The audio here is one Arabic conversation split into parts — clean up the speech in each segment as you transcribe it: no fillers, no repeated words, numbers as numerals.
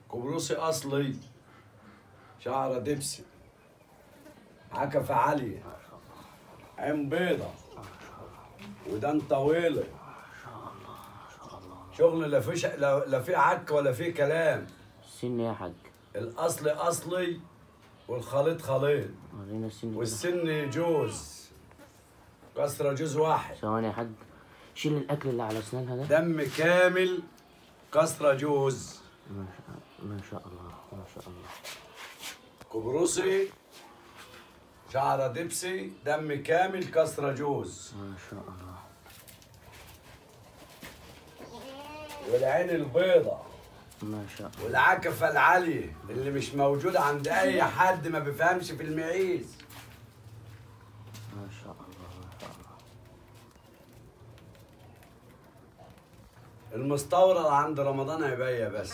قبرصي اصلي، شعره دبسي، عكفه عاليه، عين بيضه، ودان طويله. شغل لا في عك ولا في كلام. السن يا حاج؟ الاصل اصلي والخليط خليط. ورينا السن. والسن جوز، كسره جوز واحد. ثواني يا حاج، شيل الاكل اللي على اسنانها ده. دم كامل، كسره جوز. ما شاء الله ما شاء الله. قبرصي، شعره دبسي، دم كامل، كسره جوز. ما شاء الله. والعين البيضة، ما شاء الله. والعكفة العالية اللي مش موجودة عند أي حد ما بيفهمش في المعيز. ما شاء الله ما شاء الله. المستورد عند رمضان عبية بس.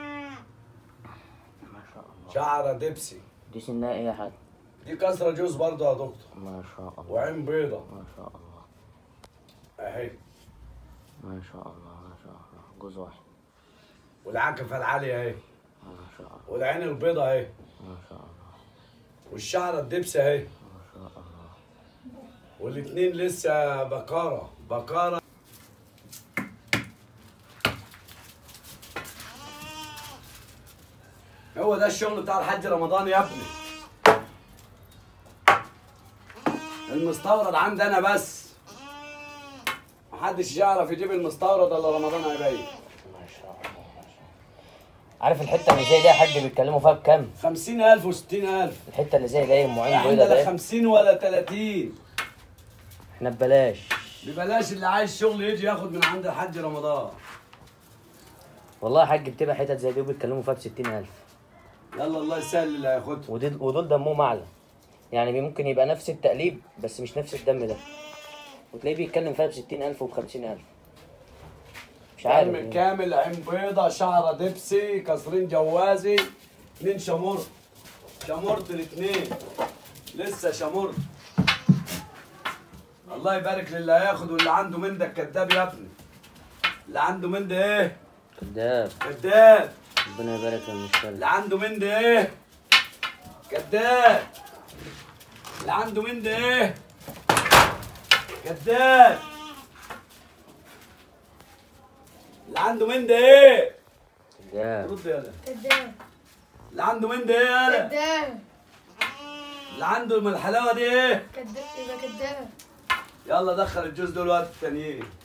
ما شاء الله. شعرة دبسي. دي سنها ايه يا حاج؟ دي كسرة جوز برضه يا دكتور. ما شاء الله. وعين بيضة. ما شاء الله. أهي. ما شاء الله ما شاء الله. جوز واحد. والعكفة العالية أهي. ما شاء الله. والعين البيضة أهي. ما شاء الله. والشعرة الدبسي أهي. ما شاء الله. والاتنين لسه بكارة بكارة. هو ده الشغل بتاع الحاج رمضان يا ابني. المستورد عندي انا بس، محدش يعرف يجيب المستورد الا رمضان عبيد. ما شاء الله ما شاء الله. عارف الحته اللي زي دي يا حاج بيتكلموا فيها بكام؟ 50,000 و60,000. الحته اللي زي دي ام عين احنا بيضه لا ده 50 ولا 30. احنا ببلاش. ببلاش، اللي عايز شغل يجي ياخد من عند الحاج رمضان. والله يا حاج بتبقى حتت زي دي وبيتكلموا فيها ب 60,000. يلا الله يسهل اللي هياخدها. ودول دمهم اعلى، يعني ممكن يبقى نفس التقليب بس مش نفس الدم ده، وتلاقيه بيتكلم فيها ب 60,000 وب 50,000. مش عارف دم يعني. كامل، عين بيضة، شعرة دبسي، كسرين جوازي، 2 شمرت. شمرت الاتنين، لسه شمرت. الله يبارك للي هياخد، واللي عنده من ده كداب يا ابني. اللي عنده من ده ايه؟ كداب. كداب. ربنا يبارك له المشكلة. اللي عنده من ده ايه؟ كداب. اللي عنده من ده ايه؟ كداب. اللي عنده من ده ايه؟ كداب. رد يالا. كداب. اللي عنده من ده ايه يالا؟ كداب. اللي عنده من الحلاوه دي ايه؟ كداب يبقى كداب. يلا دخل الجوز دول وقت التانيين.